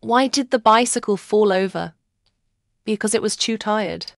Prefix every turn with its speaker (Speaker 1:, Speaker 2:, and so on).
Speaker 1: Why did the bicycle fall over? Because it was too tired.